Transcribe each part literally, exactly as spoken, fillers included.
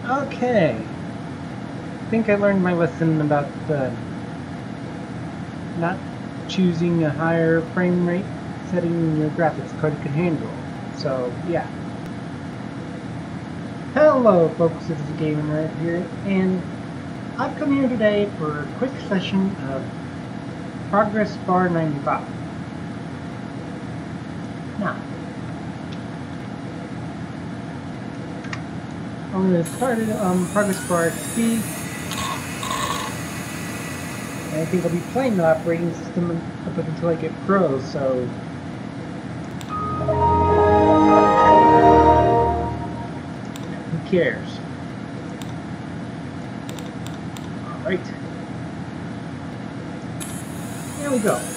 Okay. I think I learned my lesson about uh, not choosing a higher frame rate setting your graphics card can handle. So, yeah. Hello folks, this is Gaming right here, and I've come here today for a quick session of Progressbar ninety-five. Now, I'm going to start it on Progressbar X P, and I think I'll be playing the operating system up until I get Pro, so who cares? Alright. Here we go.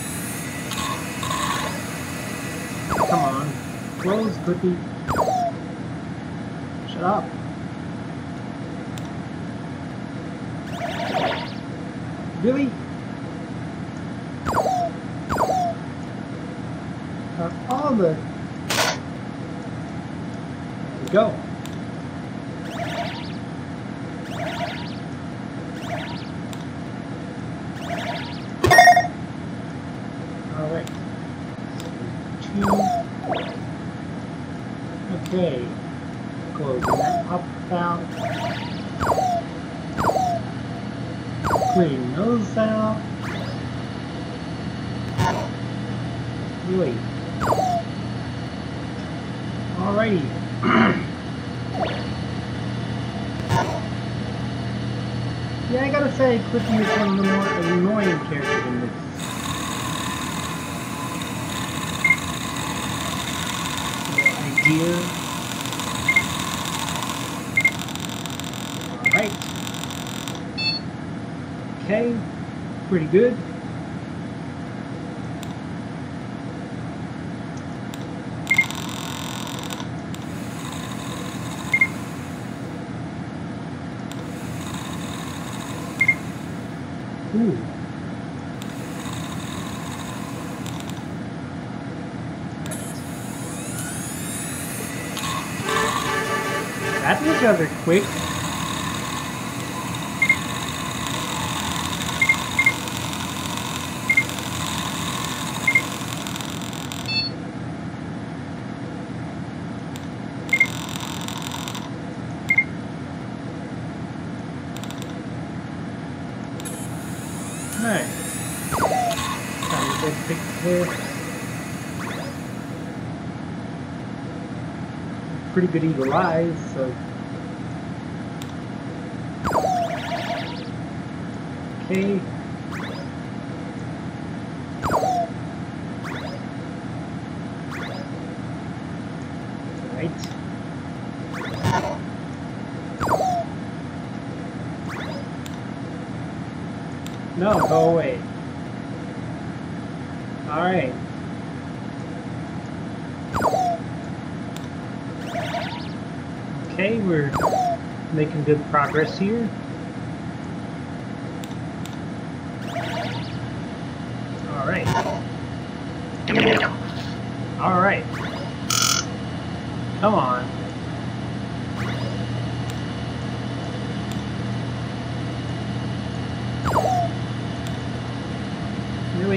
Come on. Close, Clippy. Shut up. Really? Uh, all the... There we go. Alright. Two. Okay. Close that up out. Clean those out. Really? Alrighty. Yeah, I gotta say, Clippy is one of the more annoying characters in this. Idea. Alright. Okay, pretty good. Ooh. That was rather quick. Alright. Time to fix this. Pretty good eagle eyes, so. Okay. Right. No, go away. Alright. Okay, we're making good progress here. Alright. Alright. Come on. Really?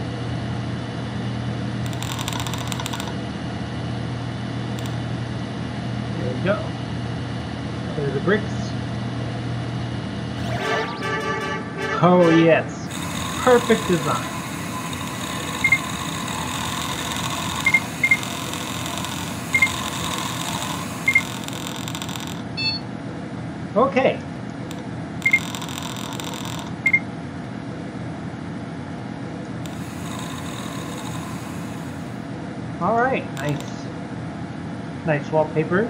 There we go. There's the bricks. Oh yes. Perfect design. Okay. Alright, nice. Nice wallpaper.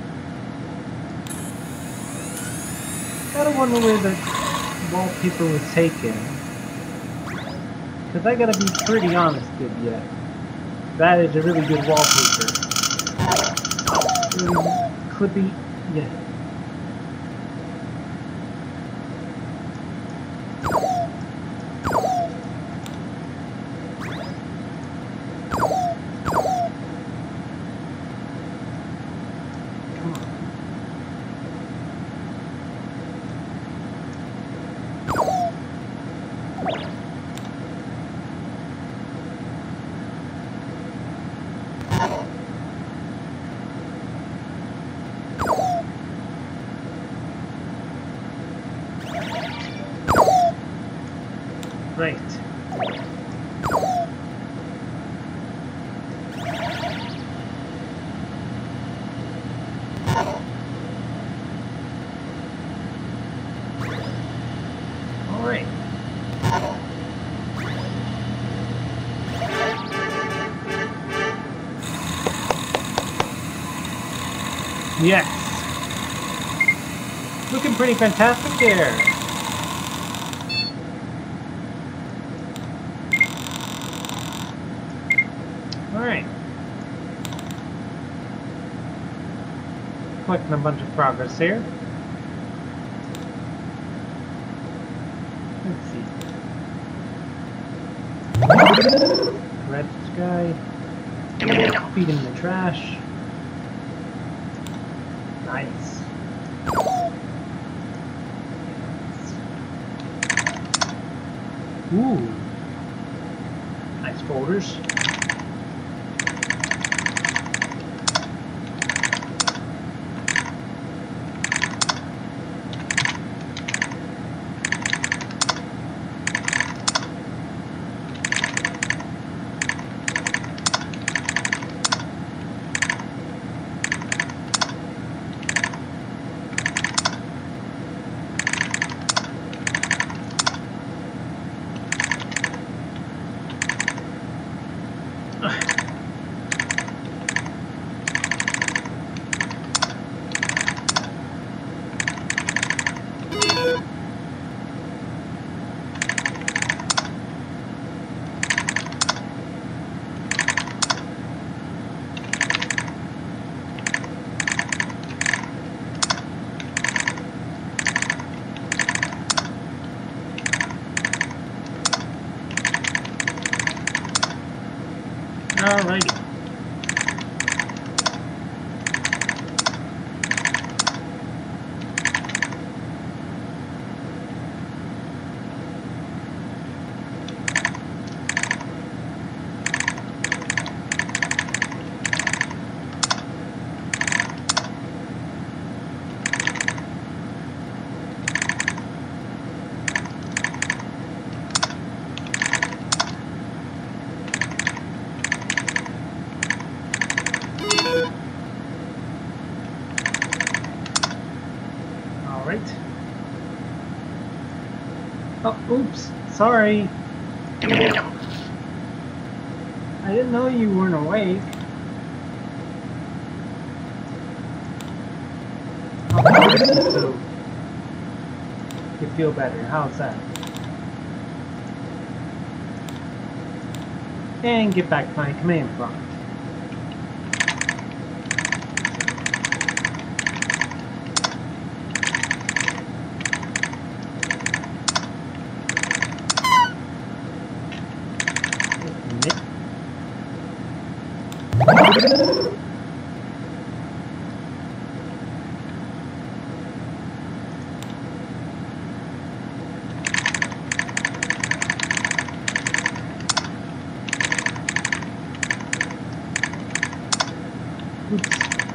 Gotta wonder where the wallpaper was taken. Because I gotta be pretty honest with you. That is a really good wallpaper. Really clippy. Yeah. right. All right. Yes. Looking pretty fantastic there. All right. Collecting a bunch of progress here. Let's see. Red guy. Feed him the trash. Nice. Ooh. Nice folders. Alrighty. Alright. Oh, oops. Sorry. I didn't know you weren't awake. Okay, so you feel better. How's that? And get back to my command prompt. Oops.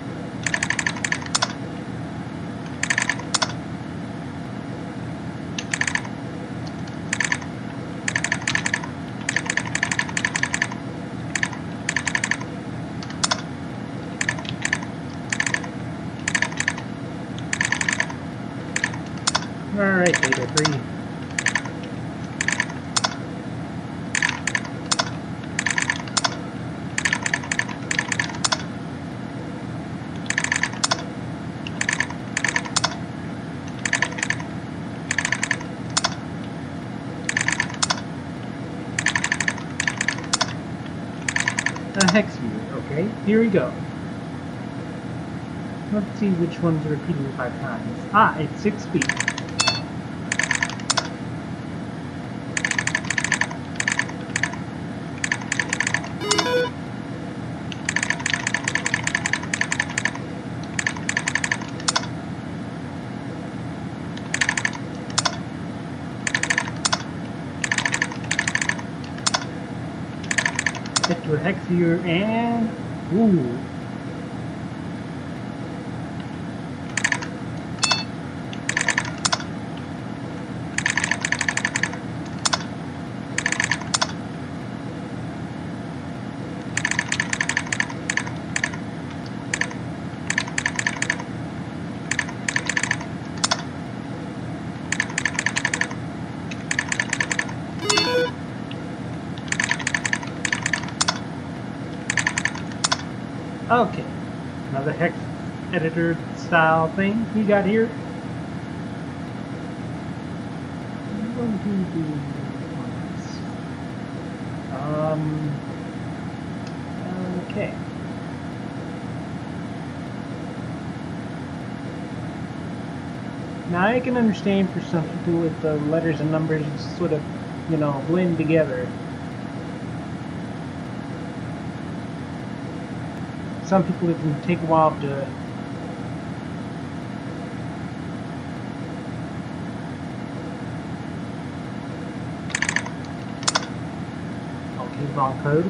Alright, data three. A hex view, okay, here we go. Let's see which one's repeating five times. Ah, it's six feet. Get to a hex viewer and ooh. Okay, another hex editor style thing we got here. One, two, three, four. Um. Okay. Now I can understand for some people if the letters and numbers sort of, you know, blend together. Some people it can take a while to okay, wrong code.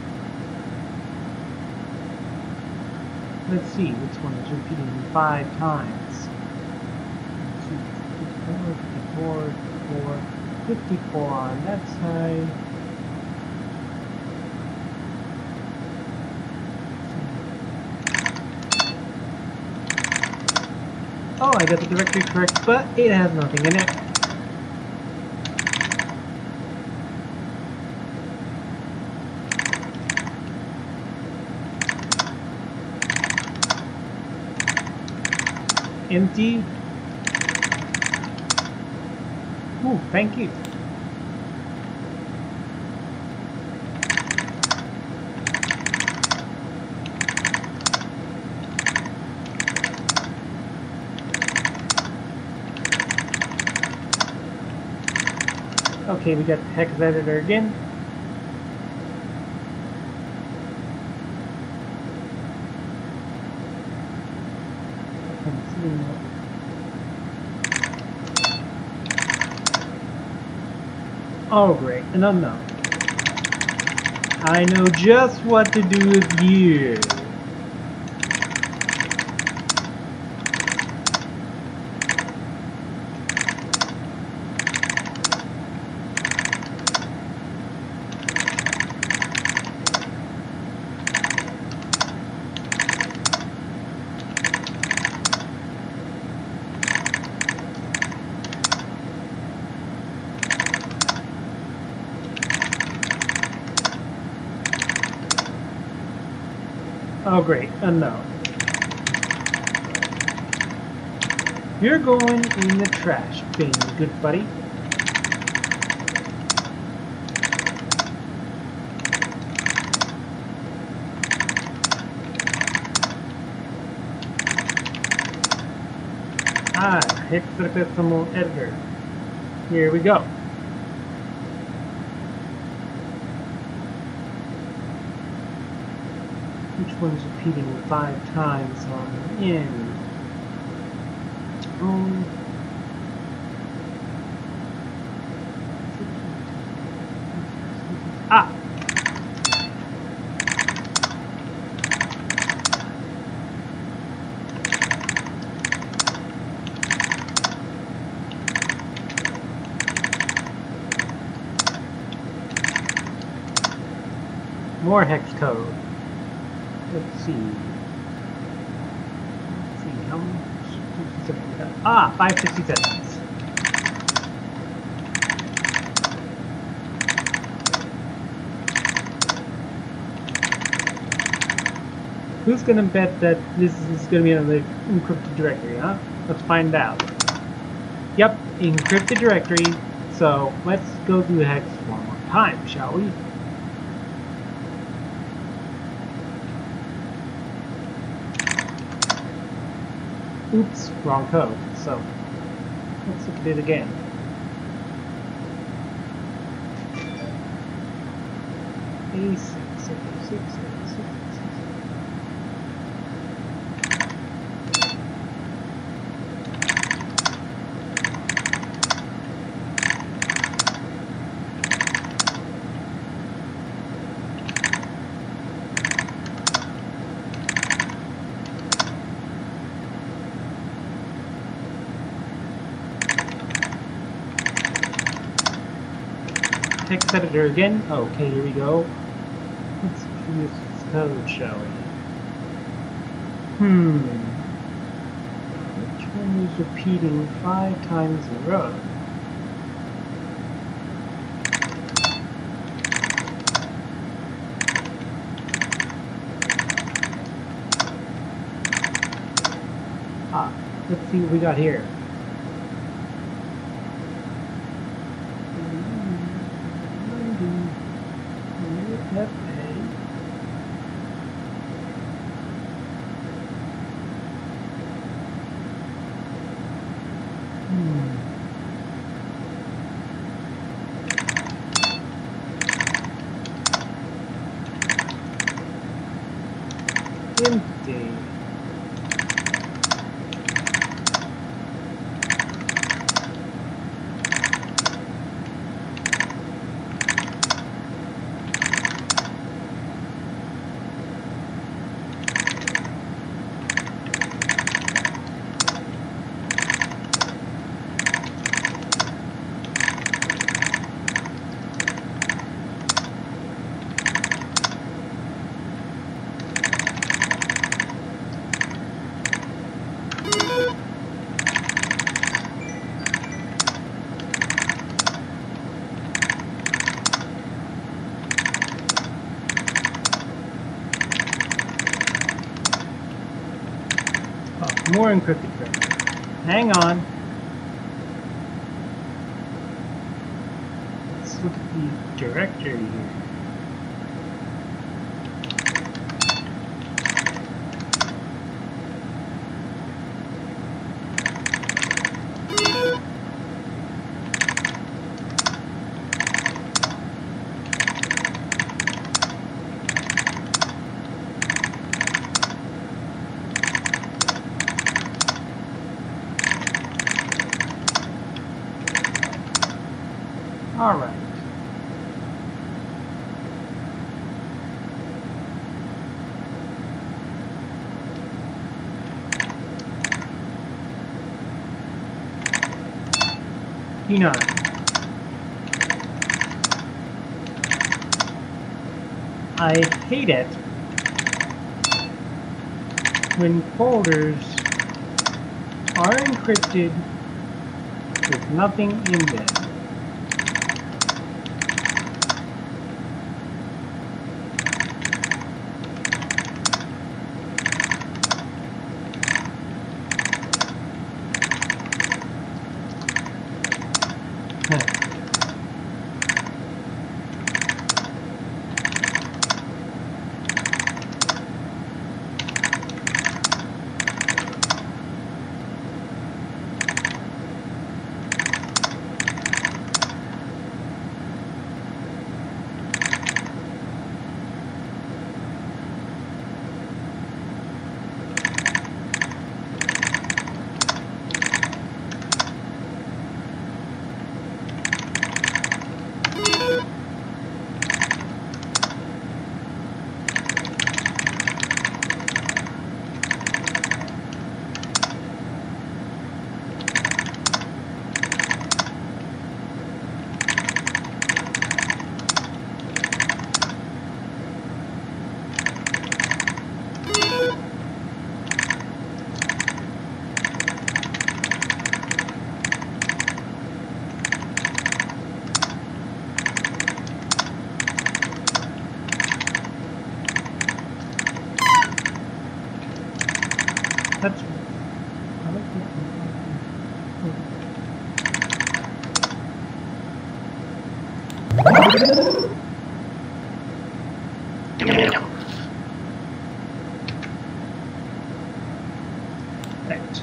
Let's see, which one is repeating five times? Let's see, fifty-four, fifty-four, fifty-four, fifty-four on that side. Oh, I got the directory correct, but it has nothing in it. Empty. Ooh, thank you. Okay, we got the hex editor again. Oh great, an unknown. I know just what to do with you. Oh great, unknown. You're going in the trash bin, good buddy. Ah, hexadecimal editor. Here we go. Which one's repeating five times on the end? Um, ah! More hex code. Let's see. Let's see how much. Ah, five sixty-seven. Who's gonna bet that this is gonna be another encrypted directory, huh? Let's find out. Yep, encrypted directory. So let's go through the hex one more time, shall we? Oops, wrong code. So let's look at it again. A six, six, six, six, six, six. Text editor again. Okay, here we go. Let's see this code, shall we? Hmm. Which one is repeating five times in a row? Ah, let's see what we got here. Empty. More encrypted frame. Hang on. Let's look at the directory here. All right. P nine. I hate it when folders are encrypted with nothing in them. That's I like that.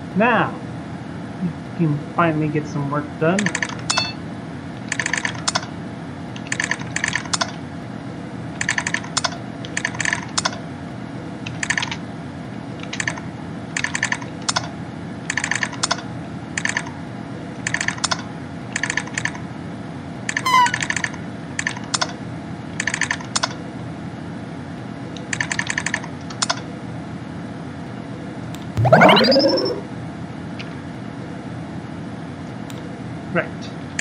Now, you can finally get some work done. Right.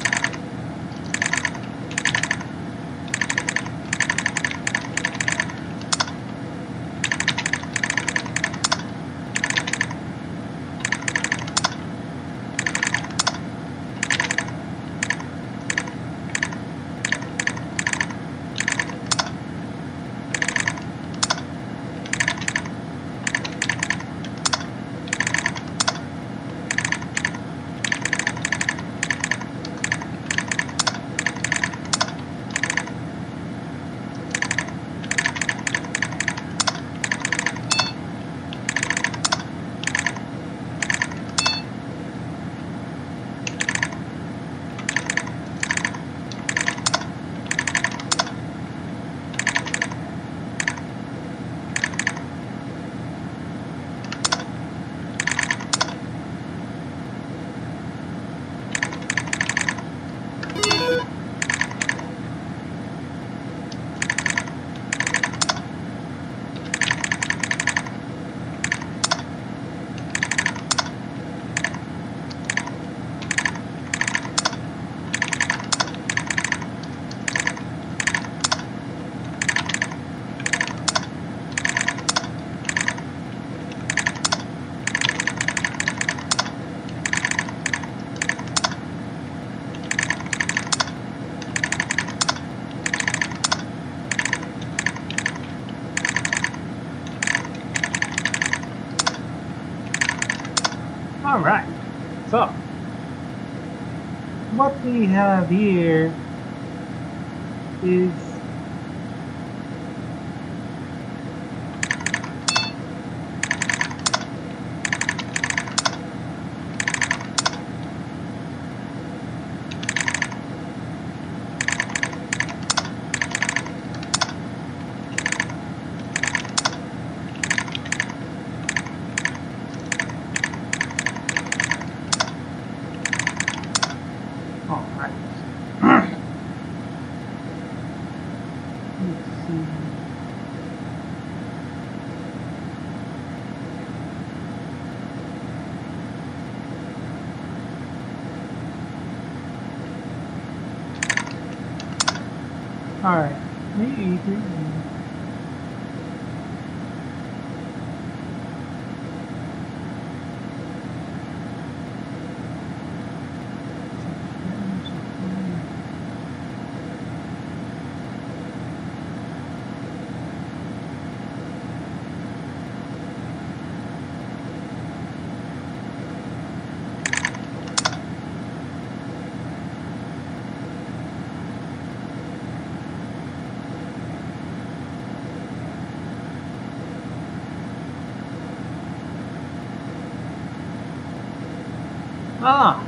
Alright, so what we have here is alright. Let's see. Alright, maybe. Ah!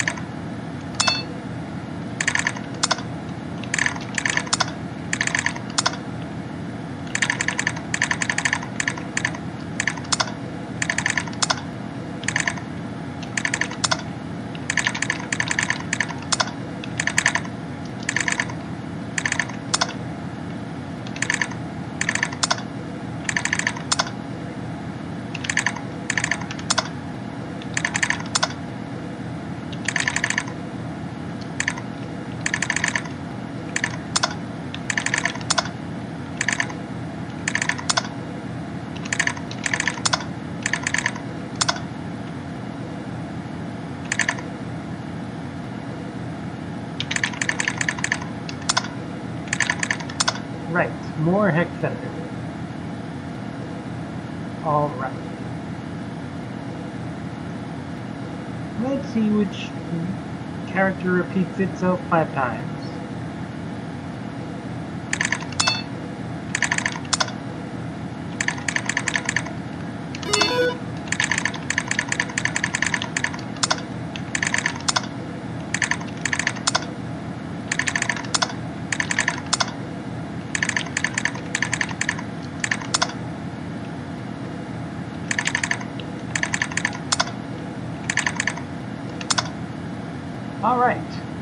Right, more hex editor. Alright. Let's see which character repeats itself five times. All right.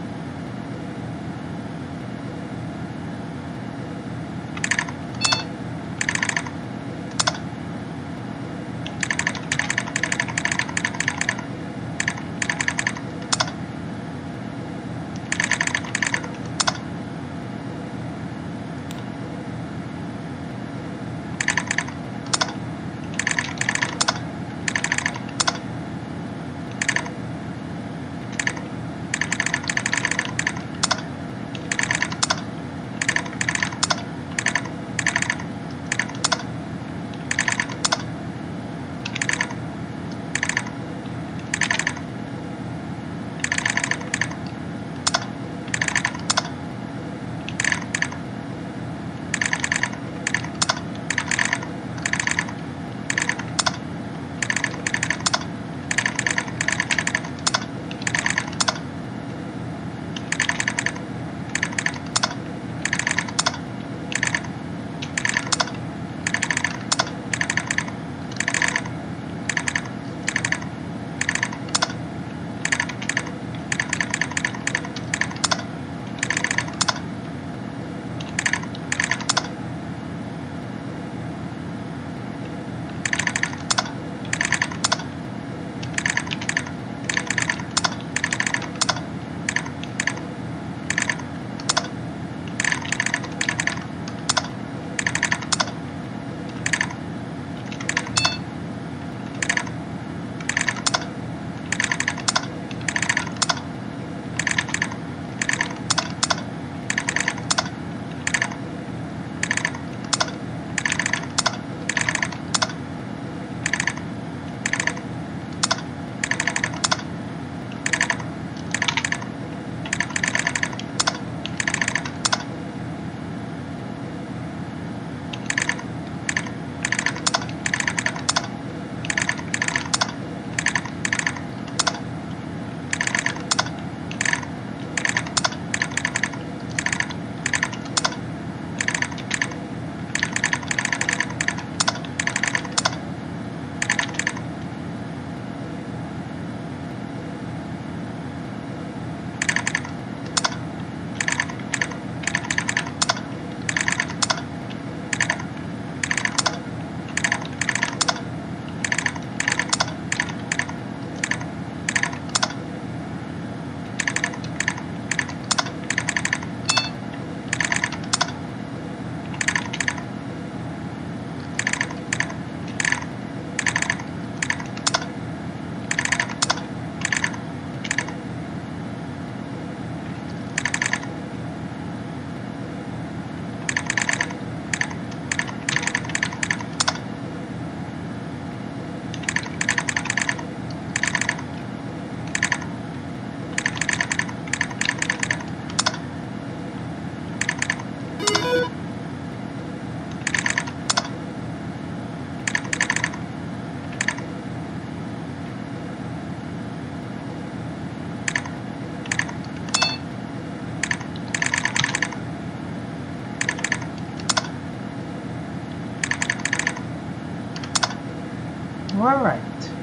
Alright.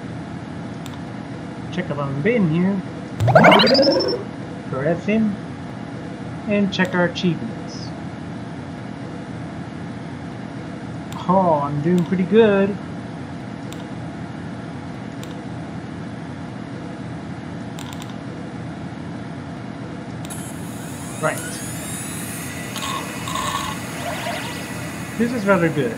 Check up on bin here. Press him. And check our achievements. Oh, I'm doing pretty good. Right. This is rather good.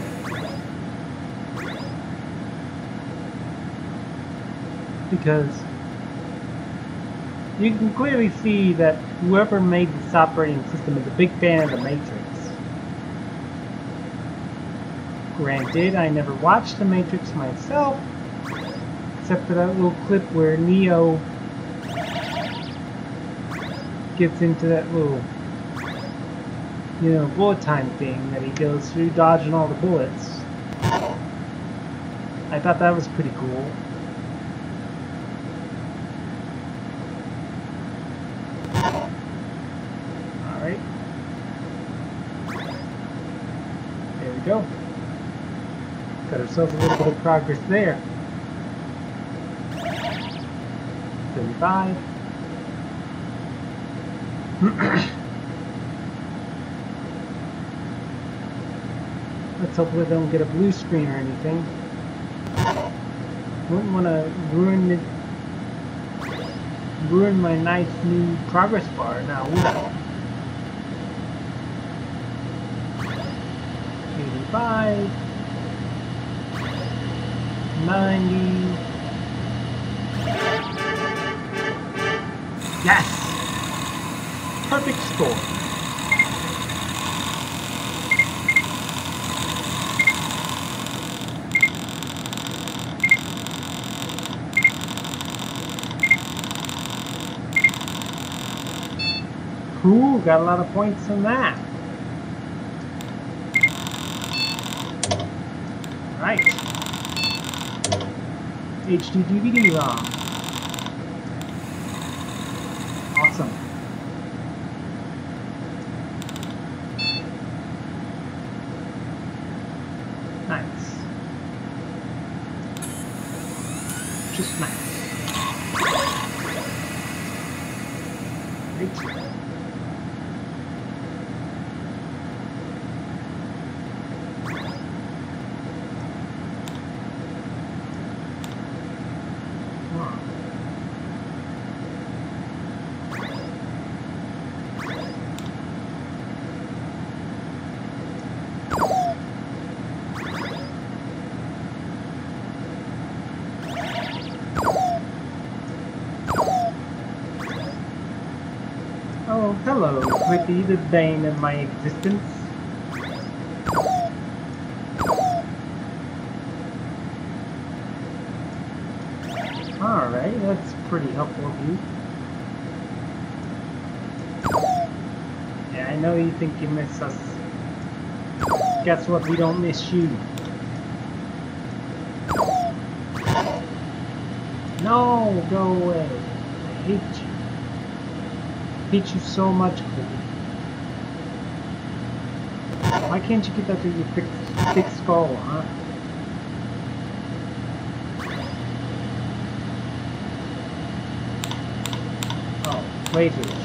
Because you can clearly see that whoever made this operating system is a big fan of the Matrix. Granted, I never watched the Matrix myself, except for that little clip where Neo gets into that little, you know, bullet time thing that he goes through, dodging all the bullets. I thought that was pretty cool. Alright. There we go. Got ourselves a little bit of progress there. thirty-five. Let's hope we don't get a blue screen or anything. Wouldn't want to ruin it, ruin my nice new progress bar now, would I? eighty-five, ninety. Yes! Perfect score. Cool, got a lot of points on that. Right. H D D V D ROM. Awesome. Nice. Just nice. Great. Oh, hello, Clippy, the bane of my existence. Alright, that's pretty helpful of you. Yeah, I know you think you miss us. Guess what? We don't miss you. No, go away. I hate you. I hate you so much, Clippy. Why can't you get that through your thick, thick skull, huh? Oh, lasers.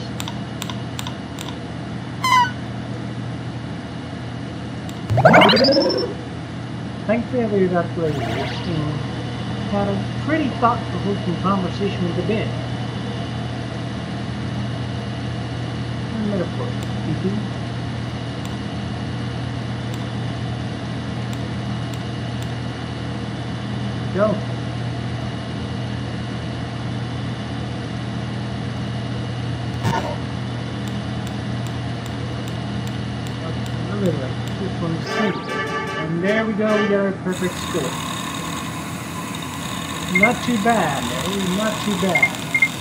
Thankfully, we got lasers and had a pretty thought-provoking conversation with the bin. Metaphor, P P. Go. Okay, this one's single. And there we go, we got our perfect score. Not too bad, eh? Not too bad.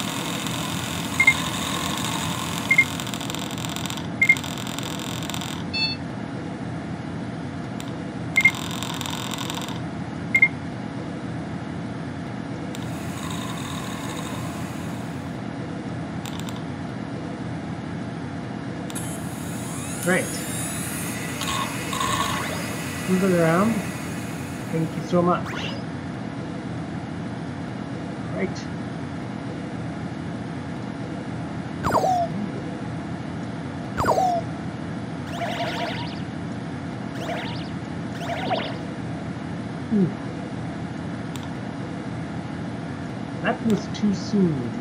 Great. Move it around. Thank you so much. Right. Ooh. That was too soon.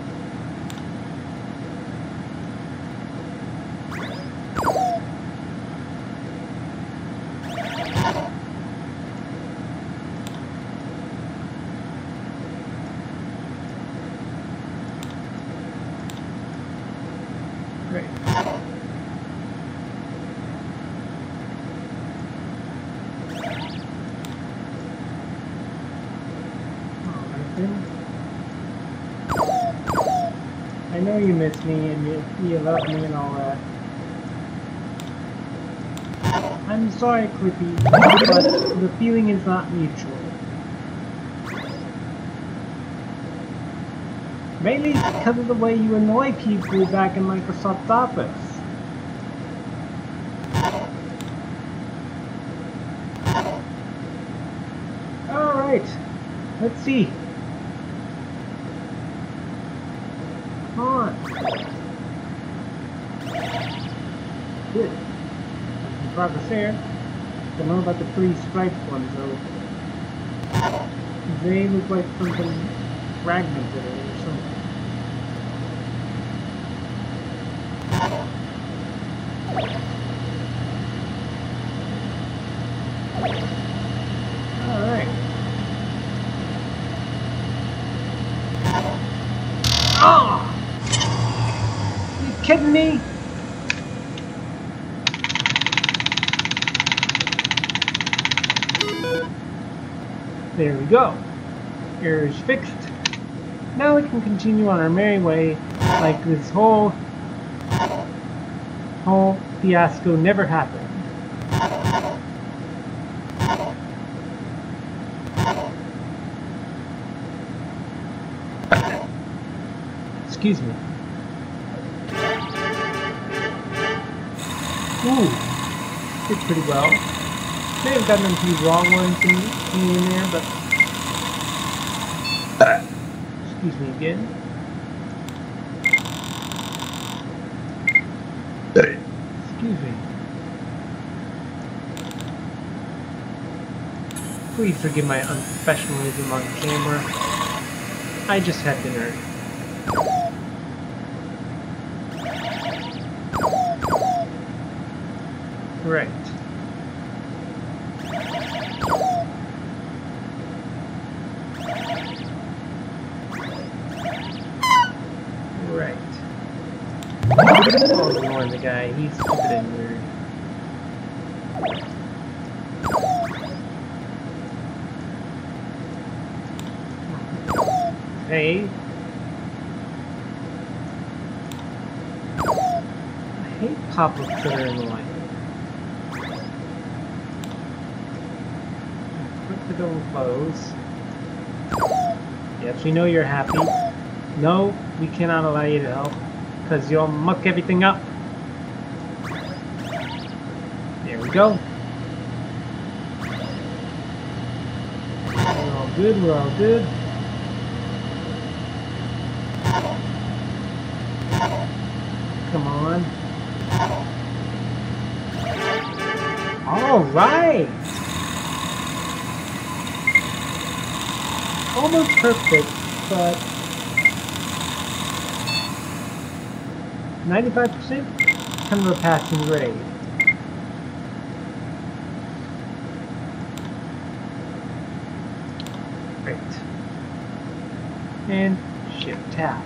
Great. Alright then. I know you miss me and you, you love me and all that. I'm sorry, Clippy, but the feeling is not mutual. Mainly because of the way you annoy people back in Microsoft's office. Alright, let's see. Come on. progress there. Don't know about the three striped ones though. They look like something fragmented or something. Alright. Oh! Are you kidding me? There we go. Error is fixed. Now we can continue on our merry way like this whole whole fiasco never happened. Excuse me. Ooh, did pretty well. May have gotten a few wrong ones in, in there, but excuse me again. Excuse me. Please forgive my unprofessionalism on camera. I just had dinner. Right. Right. Oh, ignoring the guy. He's stupid and weird. Hey. I hate pop-ups that are in the line. Click the door close. Yes, we know you're happy. No, we cannot allow you to help, because you'll muck everything up. There we go. We're all good, we're all good. Come on. All right. Almost perfect, but ninety-five percent kind of a passing grade. Great. And shift tab.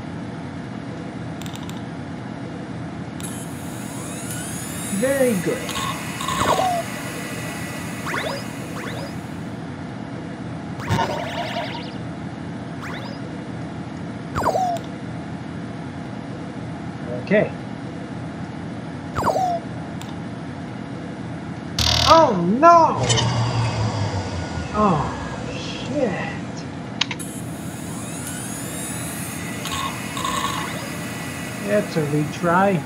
Very good. Okay. Oh no! Oh shit! That's a retry.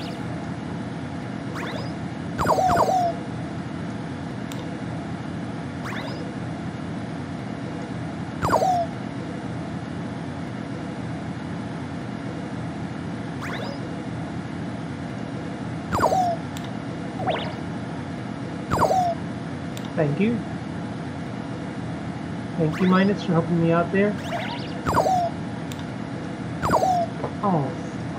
Thank you. Thank you, Minus, for helping me out there. Oh.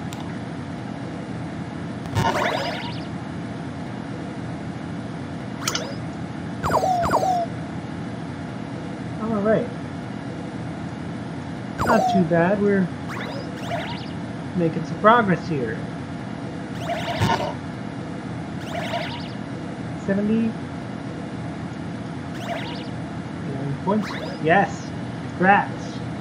Alright. Not too bad. We're making some progress here. seventy. Points? Yes. Congrats.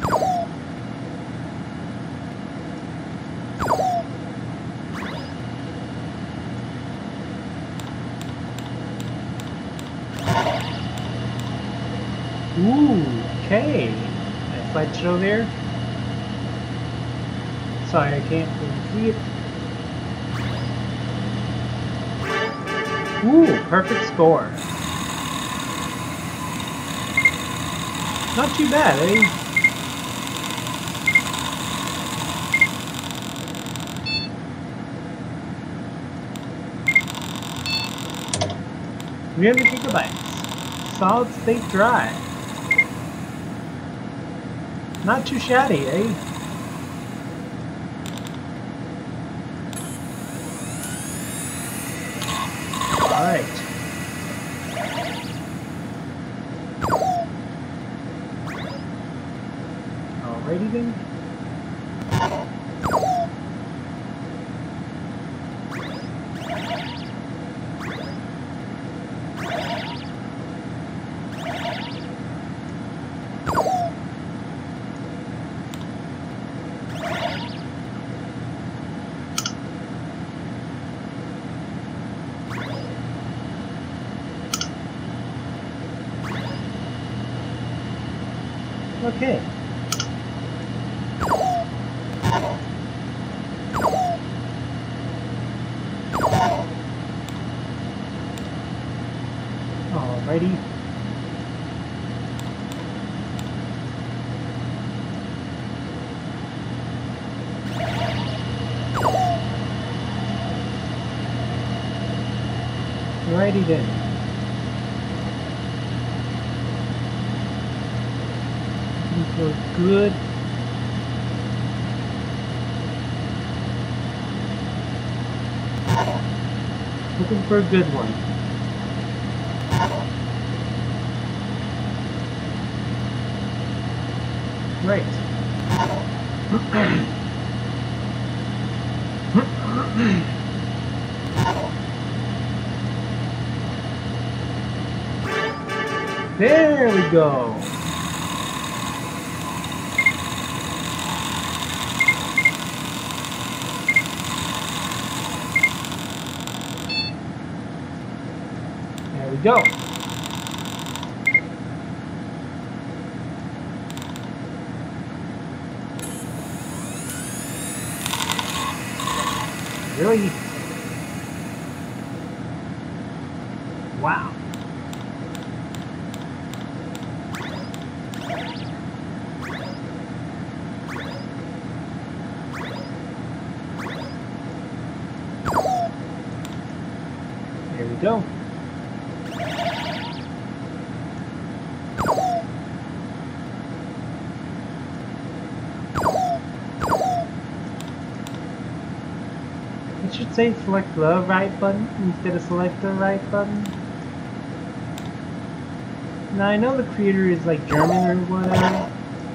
Ooh, okay. Nice light show there. Sorry, I can't really see it. Ooh, perfect score. Not too bad, eh? three hundred gigabytes. Solid state drive. Not too shabby, eh? Alright. Alrighty then. Okay. Alrighty. Alrighty then. Looking for good. Looking for a good one. Right. There we go. There we go. Really? Wow. There we go. It should say select the right button instead of select the right button. Now I know the creator is like German or whatever,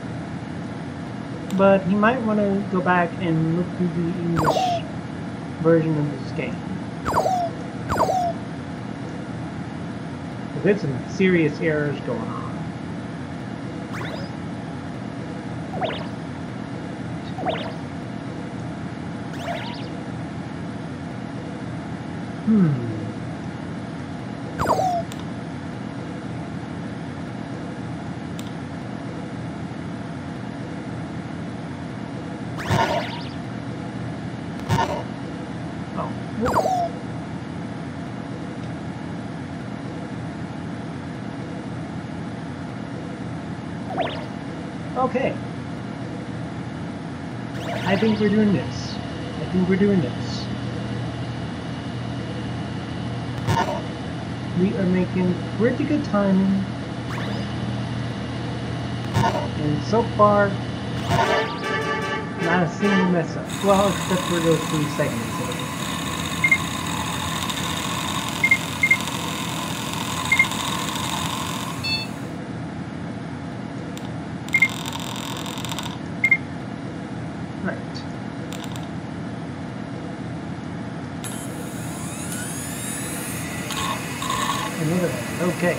but he might want to go back and look through the English version of this game. There's some serious errors going on. Hmm. Oh. Whoop. Okay. I think we're doing this. I think we're doing this. We are making pretty good timing. And so far, not a single mess up. Well, except for those three segments of it. Right. Another one. Okay.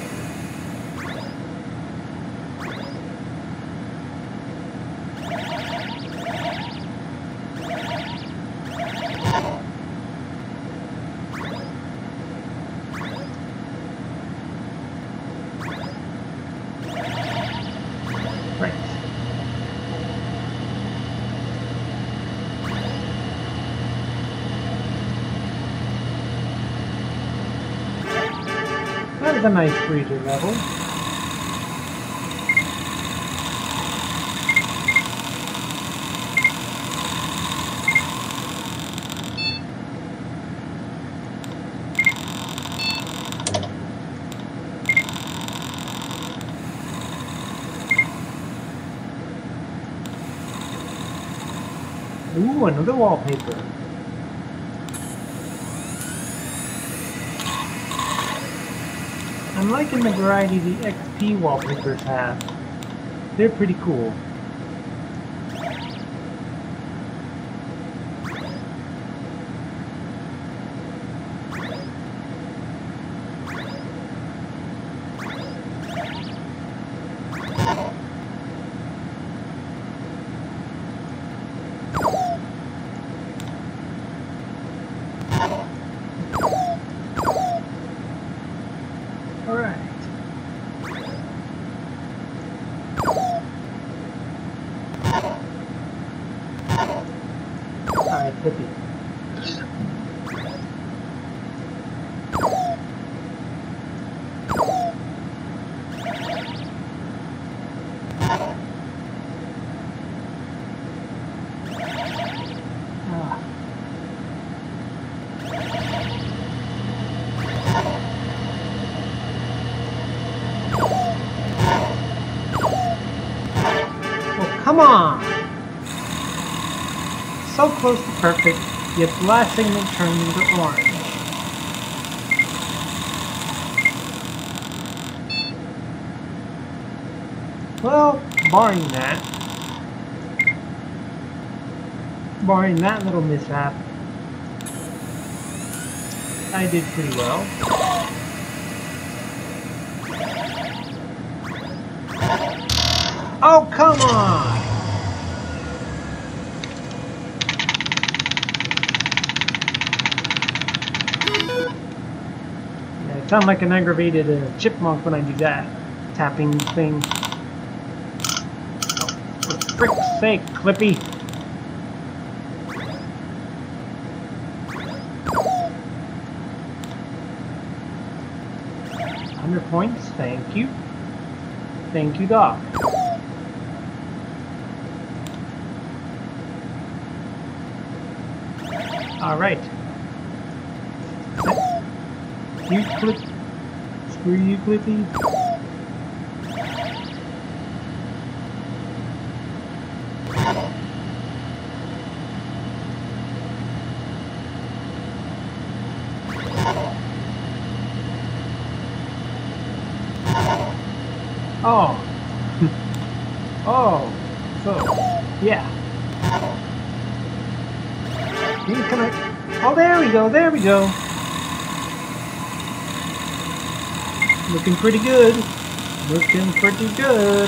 Right. That is a nice breeder level. Ooh, another wallpaper. I'm liking the variety the X P wallpapers have. They're pretty cool. Hippie. Ah. Oh, come on! So close to perfect, yet the last signal turned into orange. Well, barring that, barring that little mishap, I did pretty well. Oh, come on! I sound like an aggravated uh, chipmunk when I do that tapping thing. For frick's sake, Clippy! one hundred points, thank you. Thank you, Doc. Alright. You clip. Screw you, Clippy. Oh. Oh. So, yeah. Can I? Oh, there we go. There we go. Looking pretty good. Looking pretty good.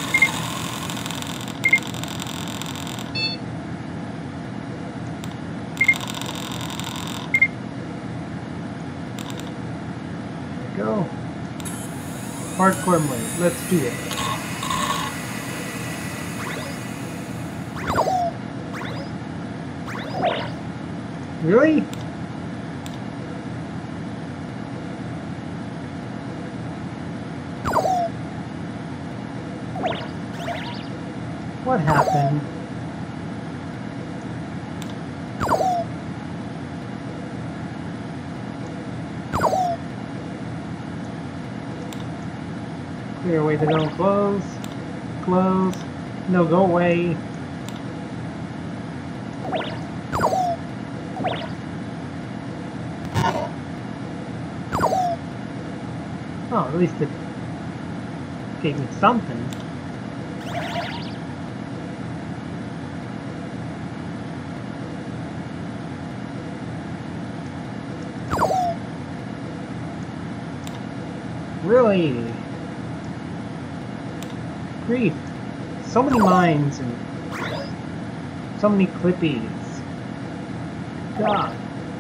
There we go. Hardcore mode. Let's do it. Really? What happened? Clear away the no close. Close. No, go away. Oh, at least it gave me something. Really? Grief. So many mines and so many clippies. God.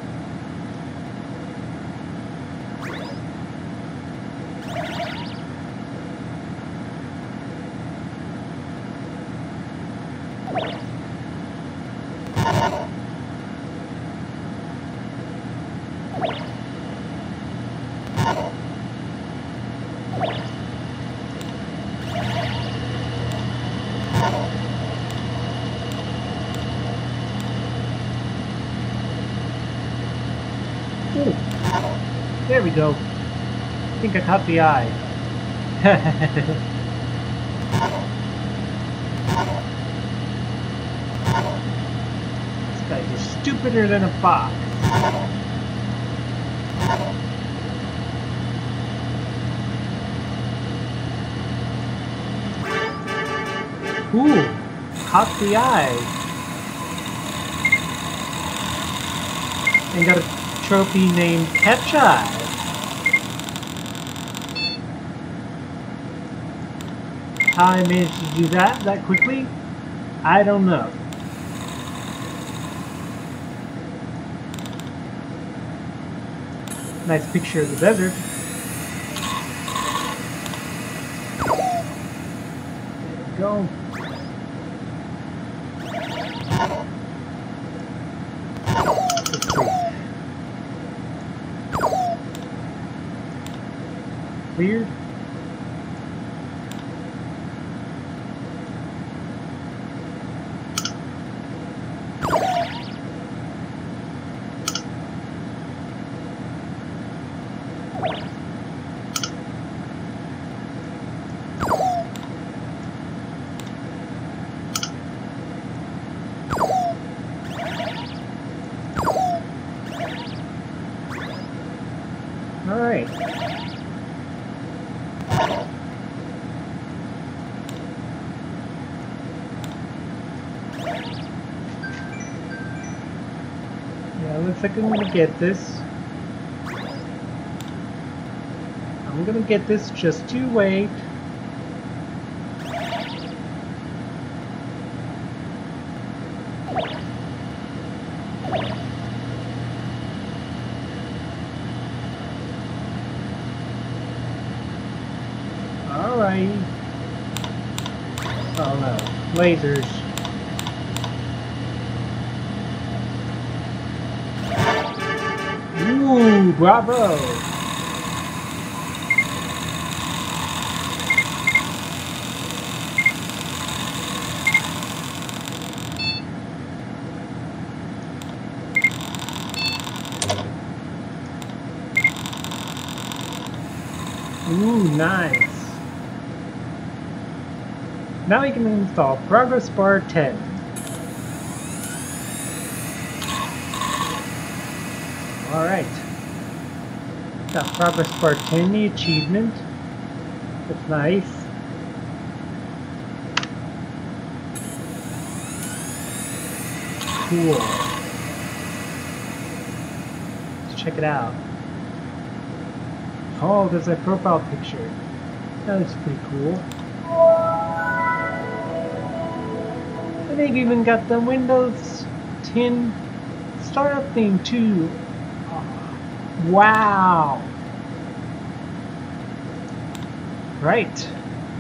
Ooh. There we go. I think I caught the eye. stupider than a fox. Ooh, caught the eye. And got a trophy named Catch Eye. How I managed to do that that quickly, I don't know. Nice picture of the desert. There we go. Let's see. Weird. All right. Yeah, looks like I'm gonna get this. I'm gonna get this, just you wait. Alright. Oh no, lasers. Ooh, bravo! Ooh, nice. Now we can install Progressbar ten. Alright. Got Progressbar ten, the achievement. That's nice. Cool. Let's check it out. Oh, there's a profile picture. That looks pretty cool. And they've even got the Windows ten startup theme too. Oh, wow. Right.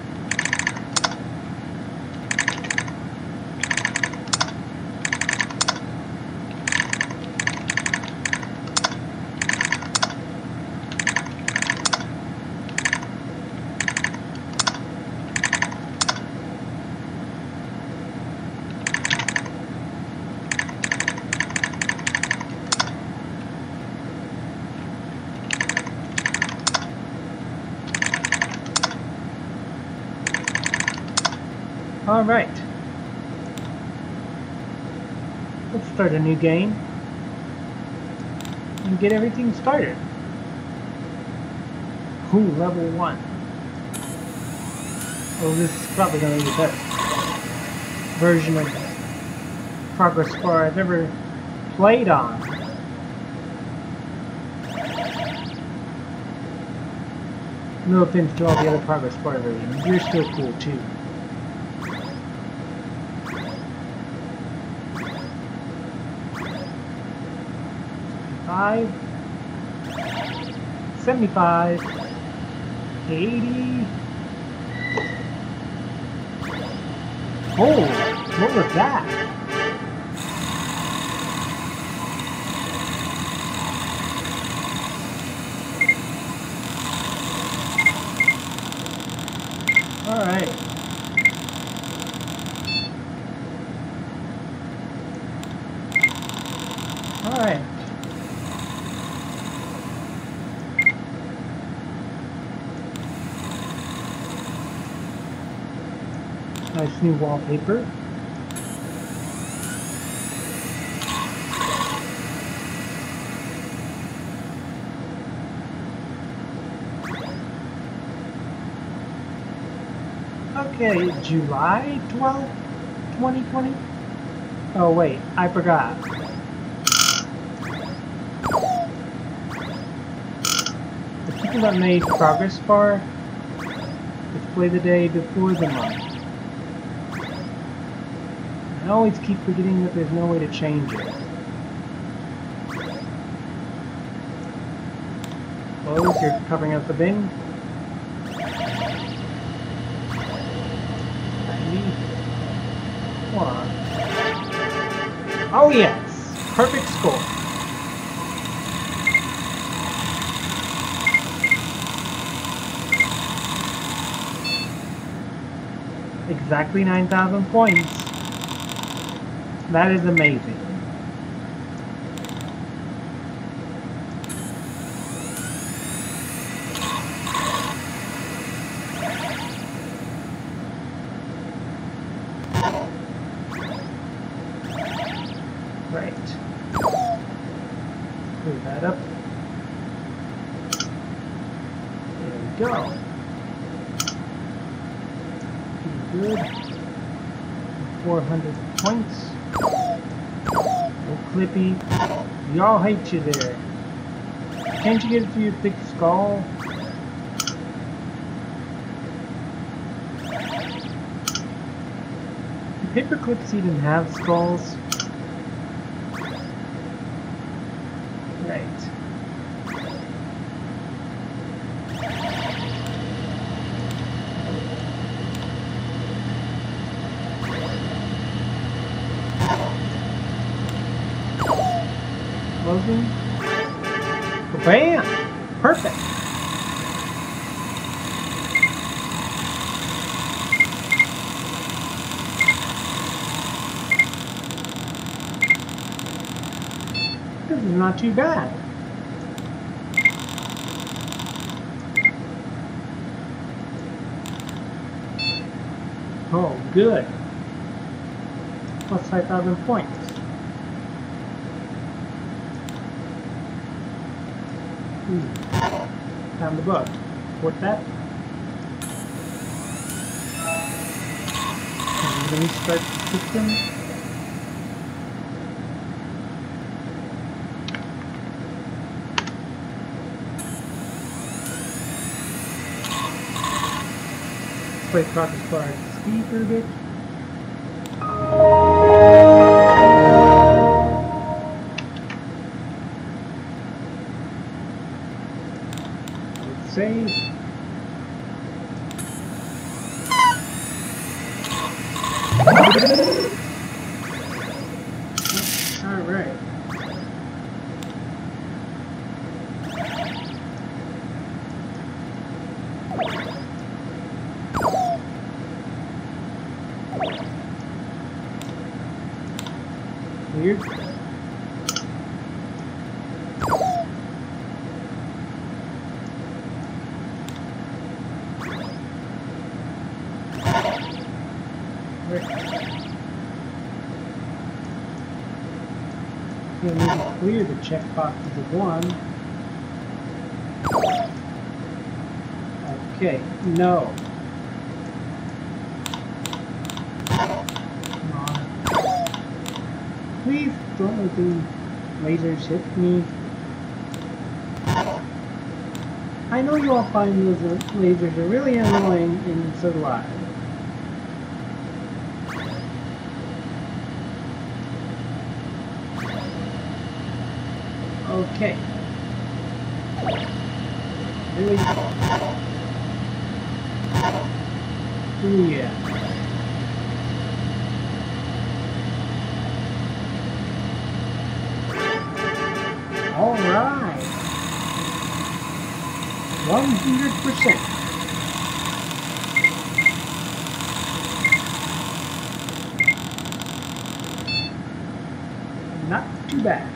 All right. Let's start a new game and get everything started. Ooh, level one. Oh, this is probably going to be the best version of Progressbar I've ever played on. No offense to all the other Progressbar versions, you're still cool too. Five, seventy-five, eighty. Oh, what was that? All right. All right. Nice new wallpaper. Okay, July twelfth, twenty twenty? Oh wait, I forgot. The people that made Progressbar display the day before the month. I always keep forgetting that there's no way to change it. Close, you're covering up the bin. One. Oh yes! Perfect score. Exactly nine thousand points. That is amazing. Right. Clear that up. There we go. Pretty good. four hundred points. Oh, Clippy. We all hate you there. Can't you get it through your thick skull? Do paper clips even have skulls? Right. Closing. Bam! Perfect! This is not too bad. Oh, good. Plus five thousand points. Hmm. Found the bug. Report that. And let me start the system. Play Progressbar at speed for a bit. Let's save. All right. Weird. You'll need to clear the checkboxes of one. Okay, no. Please don't let the lasers hit me. I know you all find those lasers are really annoying, and so do I. Okay. Here we go. Ooh, yeah. All right, one hundred percent. Not too bad.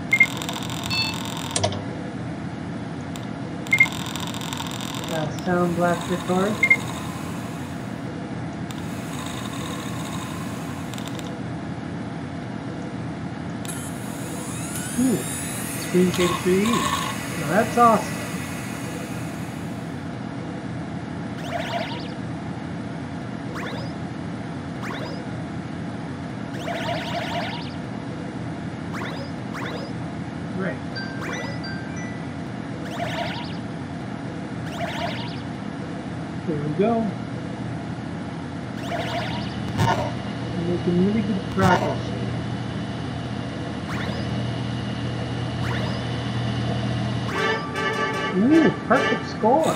Got a sound blaster card. Ooh. Screensaver three E. Now that's awesome. There we go. We're making really good progress here. Ooh, perfect score.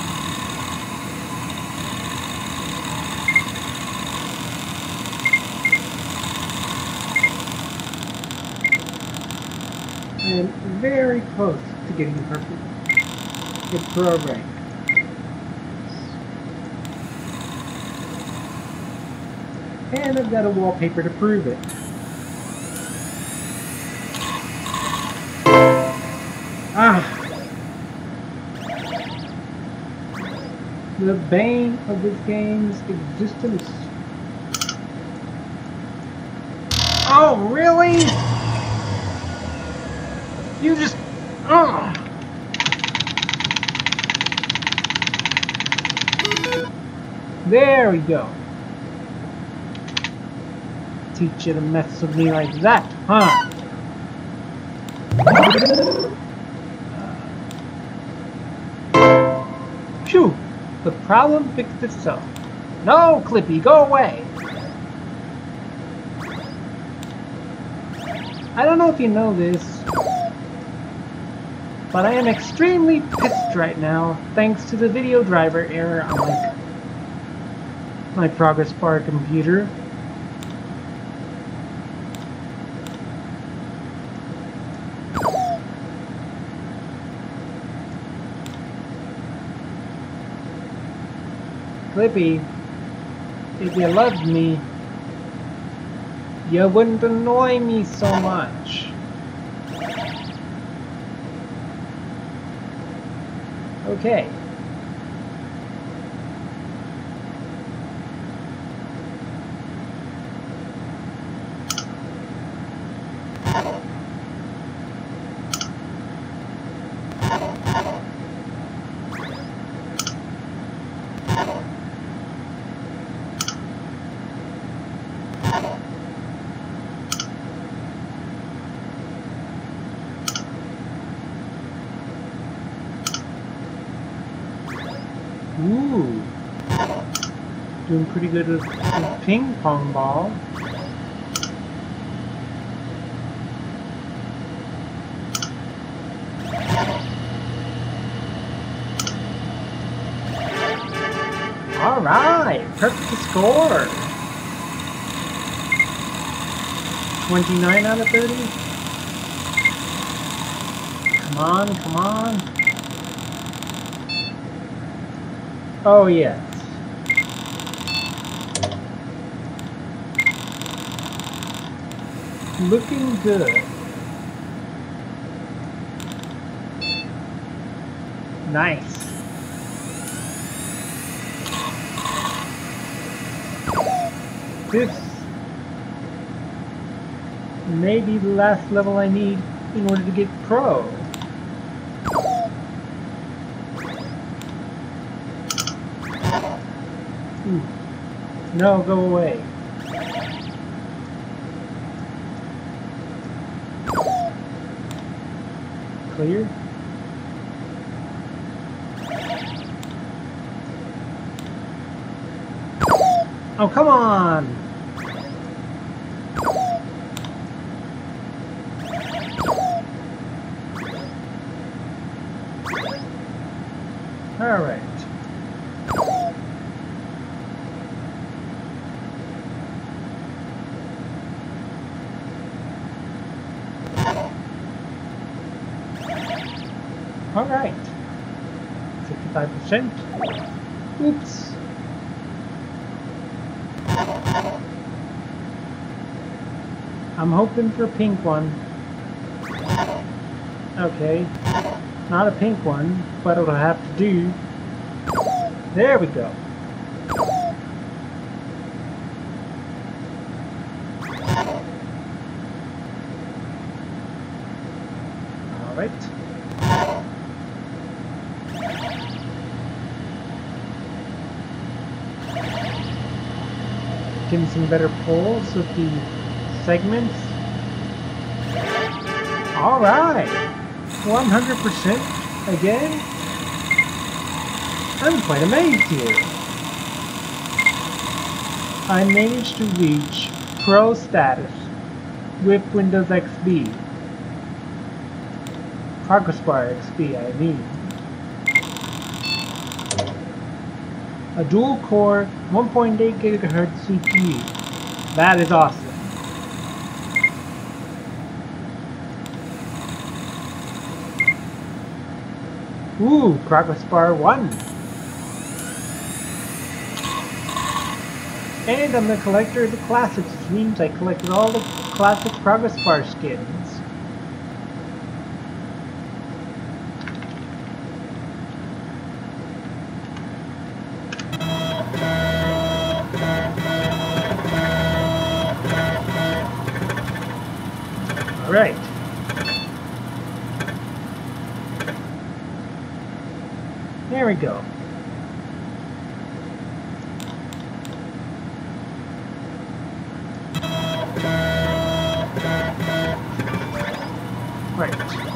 I am very close to getting perfect. Good pro rank. And I've got a wallpaper to prove it. Ah! The bane of this game's existence. Oh, really? You just... Ugh. There we go. Teach you to mess with me like that, huh? Uh, phew! The problem fixed itself. No, Clippy, go away! I don't know if you know this, but I am extremely pissed right now thanks to the video driver error on my, my Progressbar computer. Clippy, if you loved me, you wouldn't annoy me so much. Okay. Ooh, doing pretty good with the ping pong ball. All right, perfect score. twenty-nine out of thirty. Come on, come on. Oh, yes. Looking good. Nice. This may be the last level I need in order to get pro. Ooh. No, go away. Clear? Oh, come on! All right. All right, fifty-five percent. Oops. I'm hoping for a pink one. Okay, not a pink one, but it'll have to do. There we go. All right. Getting some better pulls with the segments. All right, one hundred percent again. I'm quite amazed here. I managed to reach Pro status with Windows X P. Progressbar X P, I mean. A dual-core one point eight gigahertz C P U. That is awesome. Ooh, Progressbar one. And I'm the collector of the classics, which means I collected all the classic Progressbar skins. Alright. There we go. Right.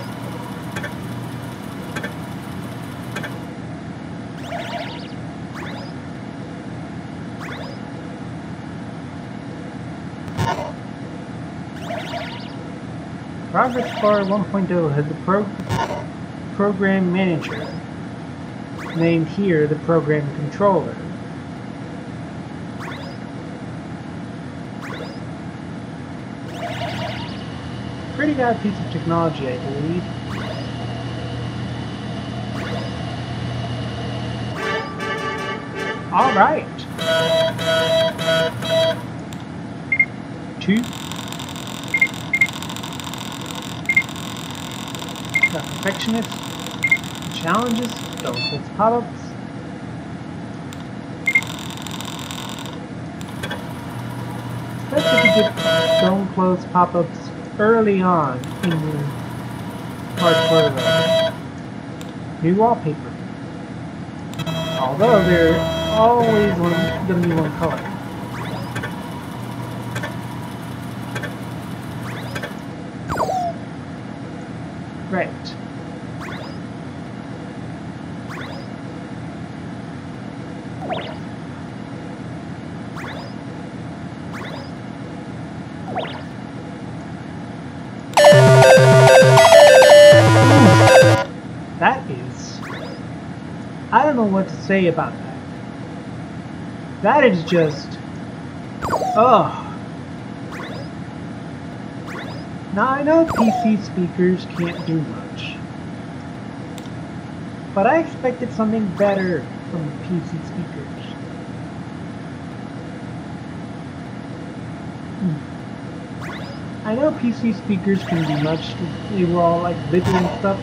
Progressbar one point oh has a pro program manager, named here the program controller. Pretty bad piece of technology, I believe. All right. Two. Got perfectionist. Challenges. Don't fix pop-ups. Especially if you get don't close pop-ups early on in your hardcore run. New wallpaper. Although they're always going to be one color. Right. That is... I don't know what to say about that. That is just... Ugh. Now I know P C speakers can't do much. But I expected something better from the P C speakers. Hmm. I know P C speakers can do much. They were all like bitty and stuff.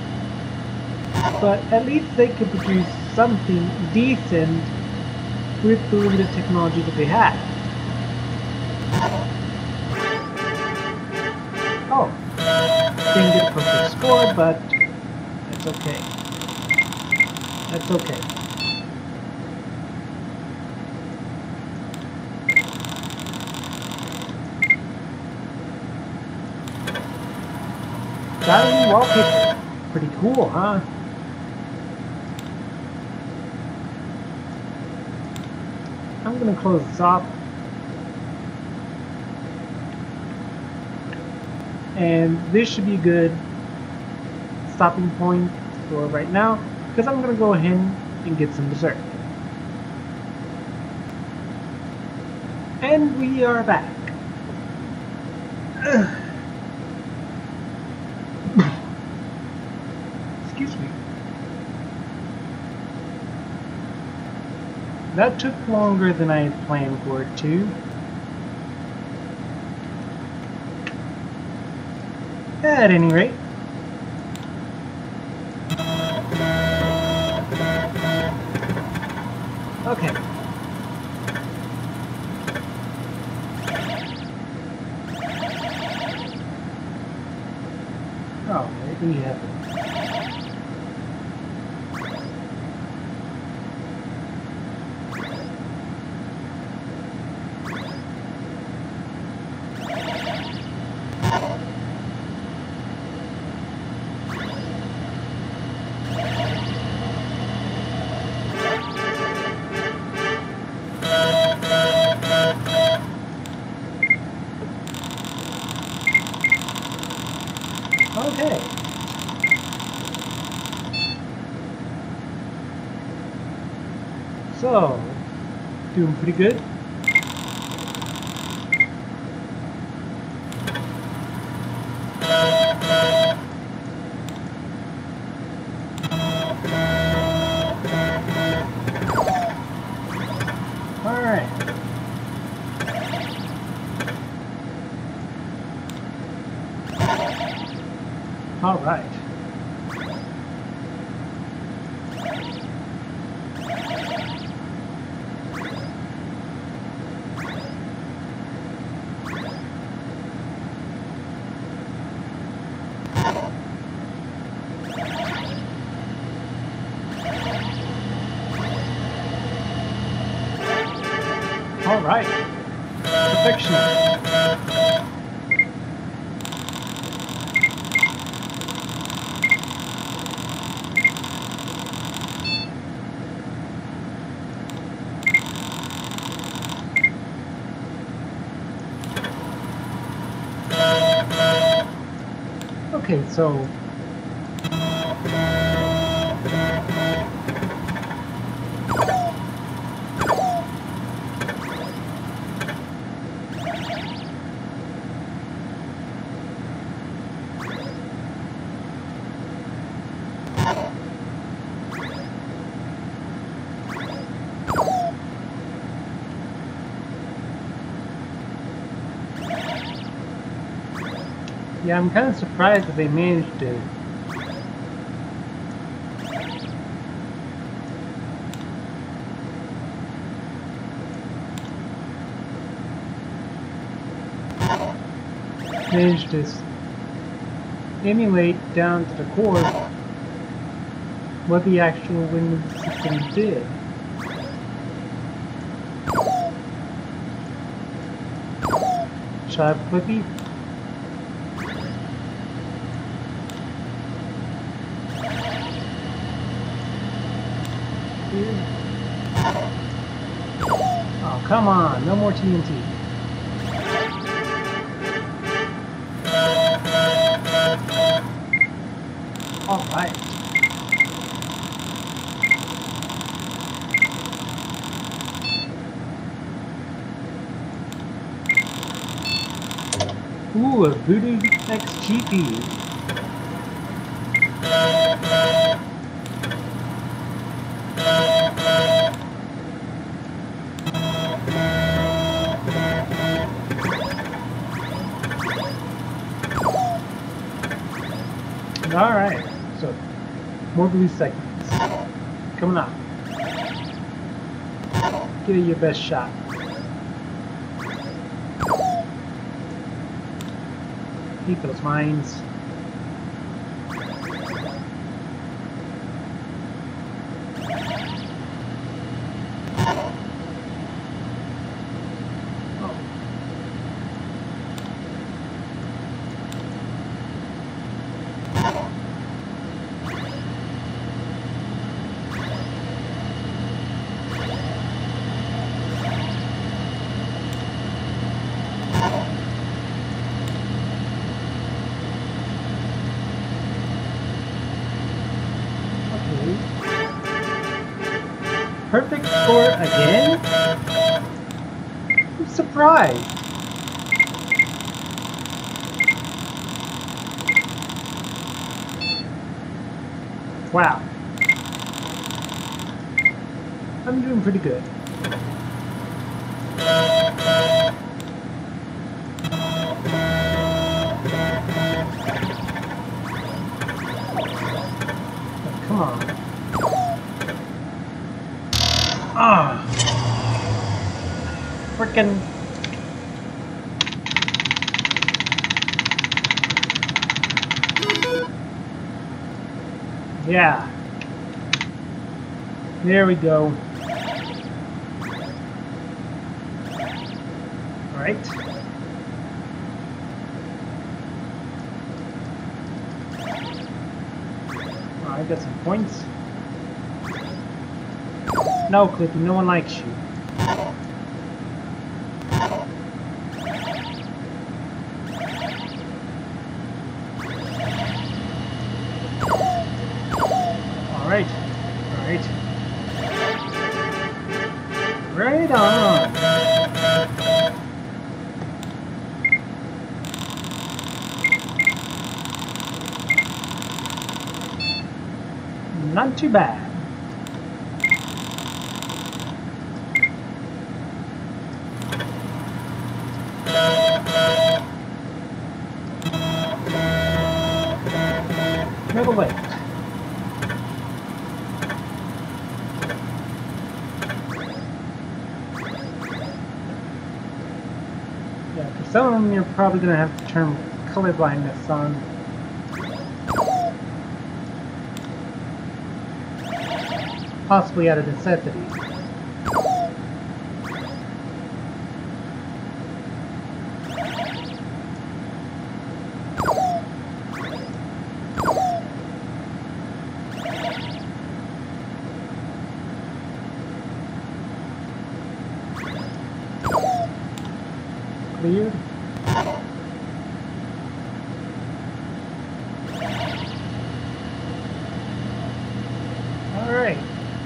But at least they could produce something decent with the limited technology that they had. Oh, didn't get a perfect score, but that's okay. That's okay. Got a new wallpaper. Pretty cool, huh? I'm gonna close this off. And this should be a good stopping point for right now, because I'm gonna go ahead and get some dessert. And we are back. Excuse me. That took longer than I had planned for it to. At any rate. Okay. Oh, there we have it. Okay. So, doing pretty good. All right. All right. All right. Perfection. Okay, so yeah, I'm kind of surprised that they managed to manage to emulate down to the core what the actual Windows system did. Shall I have Flippy? Oh, come on, no more T N T. All right. Ooh, a Voodoo X G P. All right, so more blue segments coming up. Give it your best shot. Eat those mines. Perfect score again? I'm surprised. Wow. I'm doing pretty good. Oh, come on. Ah, frickin' yeah. There we go. All right. Oh, I got some points. No, Clippy, no one likes you. not too bad. Never wait. Yeah, for some of them you're probably going to have to turn color blindness on. Possibly out of necessity. Cleared. All right.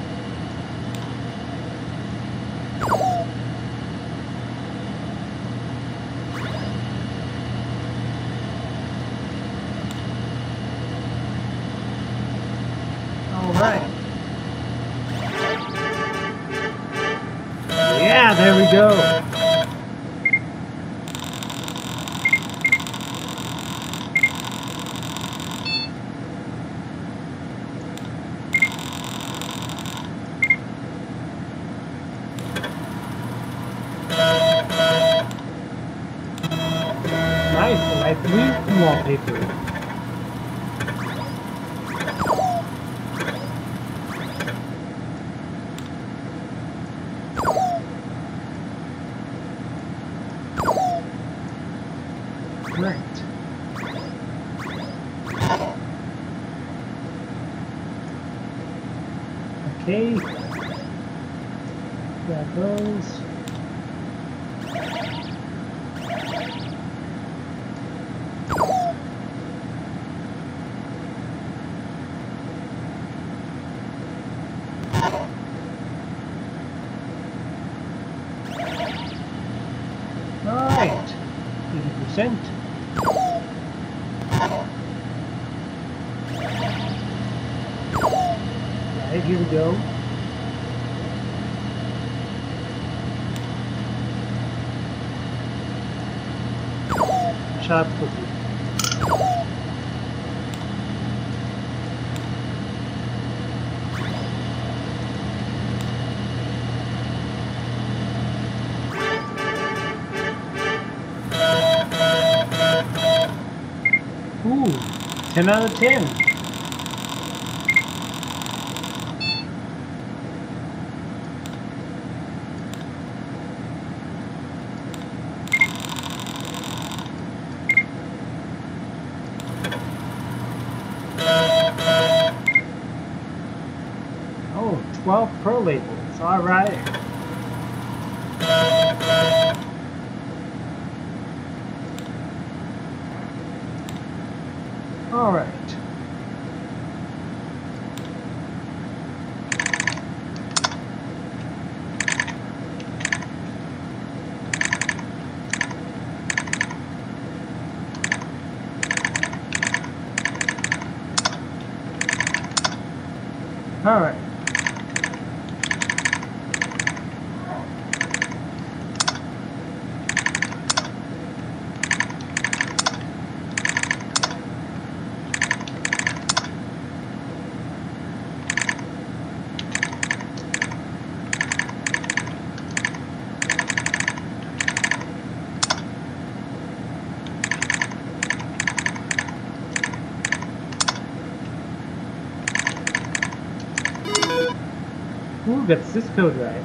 All right. Yeah, there we go. Nice, a light blue wallpaper. Right. Okay. Grab those. Alright. eighty percent. Right, here we go. Sharp cookie. Ooh, ten out of ten. Oh, twelve pro labels. All right. All right. All right. Ooh, gets this code right.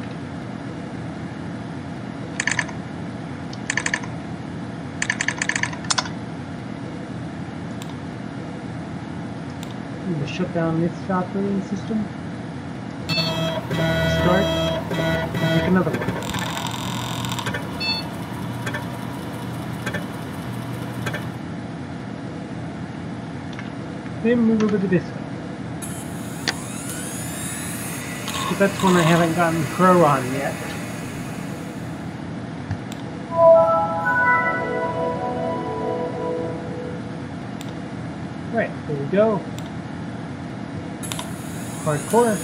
Need to shut down this operating system. Start. Make another one. Then move over to this one. But that's one I haven't gotten Pro on yet. Right, there we go. Hardcore.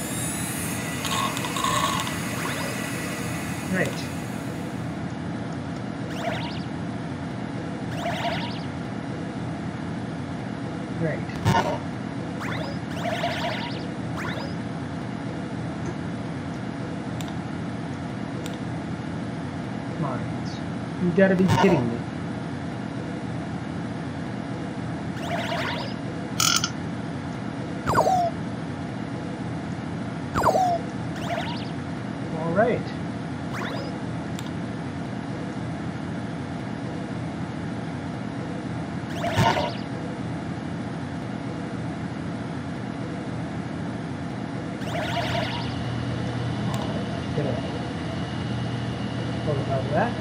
Right. Right. Mines. You gotta be kidding me. All right. Get up. What about that?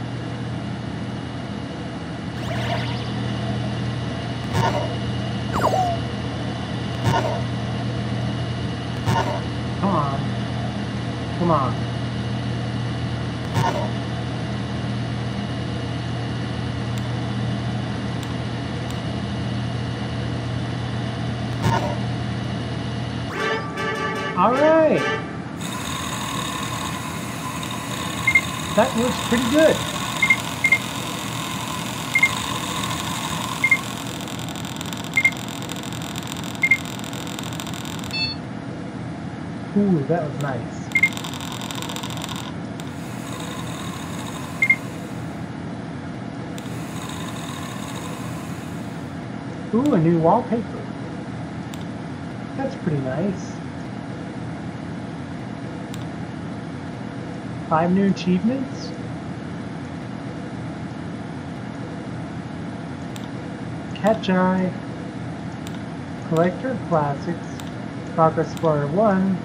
Come on. Come on. All right. That looks pretty good. Ooh, that was nice. Ooh, a new wallpaper. That's pretty nice. Five new achievements. Catch Eye. Collector of Classics. Progressbar one.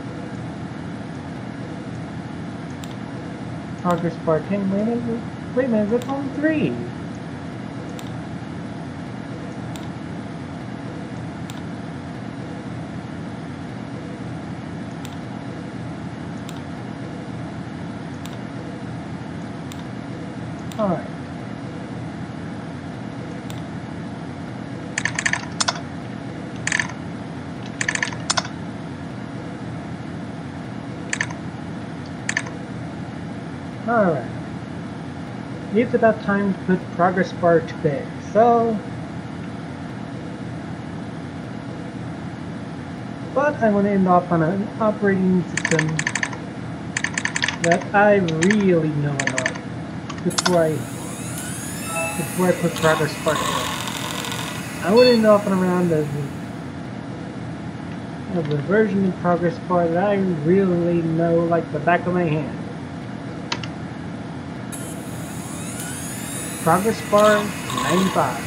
Progressbar ten. Wait a minute. Wait a minute, that's only three. All right. All right. It's about time to put Progressbar to bed. So, but I want to end off on an operating system that I really know about before I before I put Progressbar to bed. I want to end off on a round of of the version of Progressbar that I really know like the back of my hand. Progressbar ninety-five.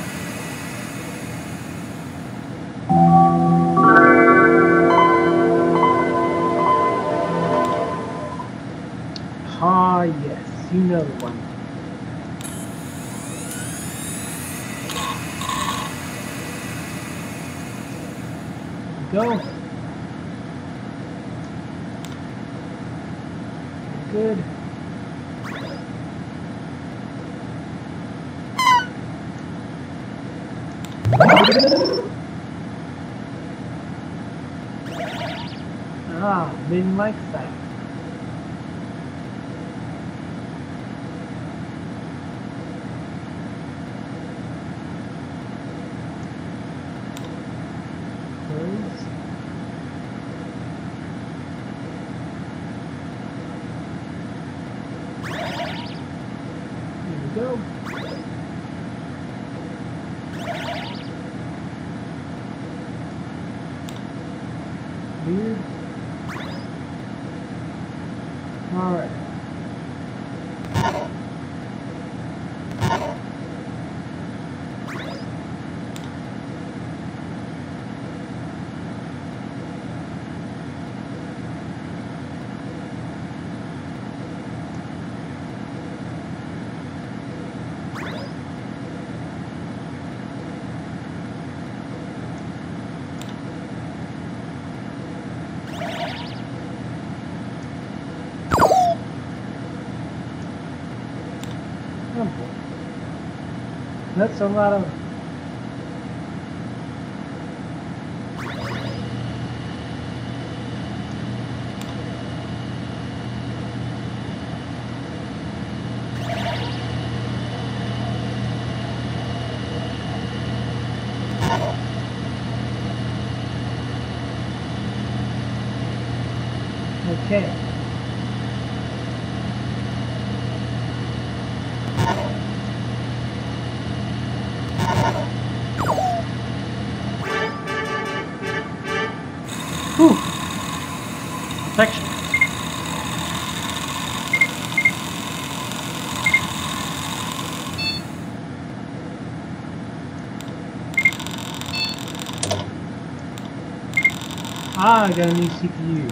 Ah, yes, you know the one. Go. Good. Ah, didn't like that. Close. Here we go. Weird. All right. That's a lot of Okay. Whew. Protection. Ah, I got a new C P U.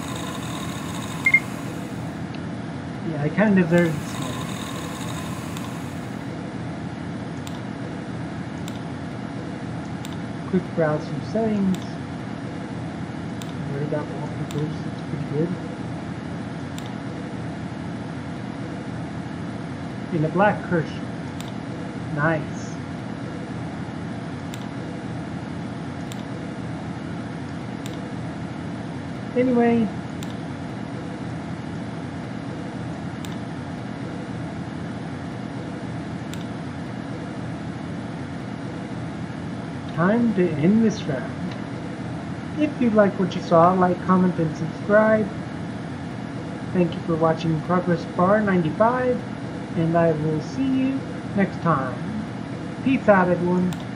Yeah, I kind of deserve this one. Quick browse through settings. Already got wallpapers, that's pretty good. In a black curse. Nice. Anyway, time to end this round. If you like what you saw, like, comment, and subscribe. Thank you for watching Progress Bar ninety-five, and I will see you next time. Peace out, everyone.